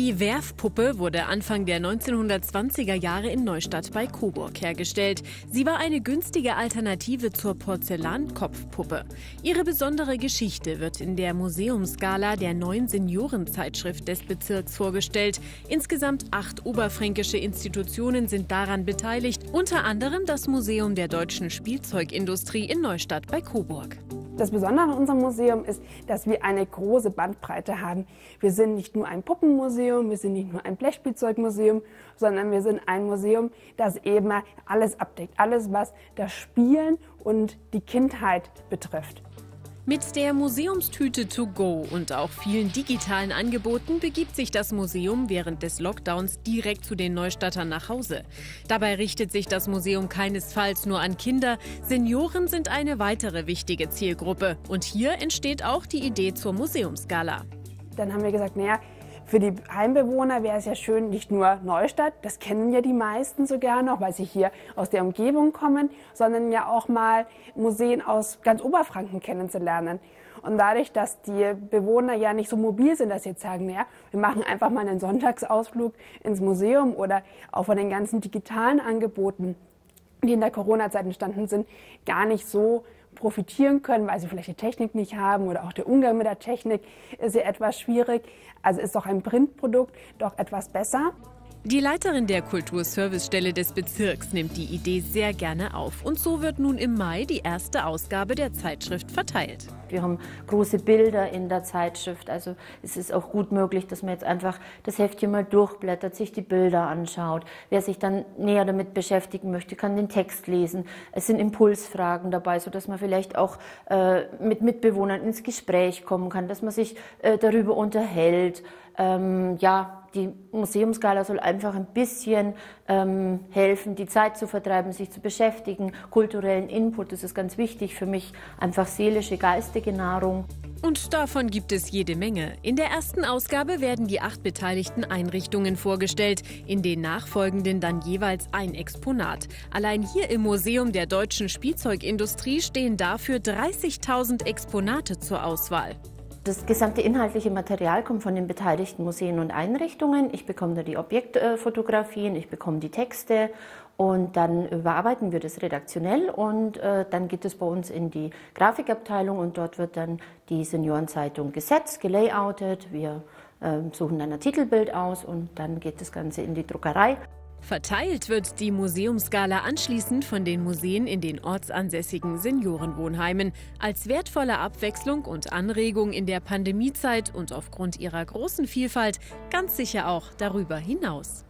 Die Werfpuppe wurde Anfang der 1920er Jahre in Neustadt bei Coburg hergestellt. Sie war eine günstige Alternative zur Porzellankopfpuppe. Ihre besondere Geschichte wird in der Museumsgala der neuen Seniorenzeitschrift des Bezirks vorgestellt. Insgesamt 8 oberfränkische Institutionen sind daran beteiligt, unter anderem das Museum der deutschen Spielzeugindustrie in Neustadt bei Coburg. Das Besondere an unserem Museum ist, dass wir eine große Bandbreite haben. Wir sind nicht nur ein Puppenmuseum, wir sind nicht nur ein Blechspielzeugmuseum, sondern wir sind ein Museum, das eben alles abdeckt. Alles, was das Spielen und die Kindheit betrifft. Mit der Museumstüte to go und auch vielen digitalen Angeboten begibt sich das Museum während des Lockdowns direkt zu den Neustadtern nach Hause. Dabei richtet sich das Museum keinesfalls nur an Kinder. Senioren sind eine weitere wichtige Zielgruppe. Und hier entsteht auch die Idee zur Museumsgala. Dann haben wir gesagt, naja, für die Heimbewohner wäre es ja schön, nicht nur Neustadt, das kennen ja die meisten sogar noch, weil sie hier aus der Umgebung kommen, sondern ja auch mal Museen aus ganz Oberfranken kennenzulernen. Und dadurch, dass die Bewohner ja nicht so mobil sind, dass sie jetzt sagen, naja, wir machen einfach mal einen Sonntagsausflug ins Museum oder auch von den ganzen digitalen Angeboten, die in der Corona-Zeit entstanden sind, gar nicht so profitieren können, weil sie vielleicht die Technik nicht haben oder auch der Umgang mit der Technik ist ja etwas schwierig. Also ist doch ein Printprodukt doch etwas besser. Die Leiterin der Kulturservicestelle des Bezirks nimmt die Idee sehr gerne auf. Und so wird nun im Mai die erste Ausgabe der Zeitschrift verteilt. Wir haben große Bilder in der Zeitschrift, also es ist auch gut möglich, dass man jetzt einfach das Heftchen mal durchblättert, sich die Bilder anschaut. Wer sich dann näher damit beschäftigen möchte, kann den Text lesen. Es sind Impulsfragen dabei, sodass man vielleicht auch mit Mitbewohnern ins Gespräch kommen kann, dass man sich darüber unterhält. Die Museumsgala soll einfach ein bisschen helfen, die Zeit zu vertreiben, sich zu beschäftigen. Kulturellen Input, das ist ganz wichtig für mich, einfach seelische, geistige Nahrung. Und davon gibt es jede Menge. In der ersten Ausgabe werden die 8 beteiligten Einrichtungen vorgestellt, in den nachfolgenden dann jeweils ein Exponat. Allein hier im Museum der deutschen Spielzeugindustrie stehen dafür 30.000 Exponate zur Auswahl. Das gesamte inhaltliche Material kommt von den beteiligten Museen und Einrichtungen. Ich bekomme da die Objektfotografien, ich bekomme die Texte und dann überarbeiten wir das redaktionell und dann geht es bei uns in die Grafikabteilung und dort wird dann die Seniorenzeitung gesetzt, gelayoutet. Wir suchen dann ein Titelbild aus und dann geht das Ganze in die Druckerei. Verteilt wird die Museumsgala anschließend von den Museen in den ortsansässigen Seniorenwohnheimen. Als wertvolle Abwechslung und Anregung in der Pandemiezeit und aufgrund ihrer großen Vielfalt ganz sicher auch darüber hinaus.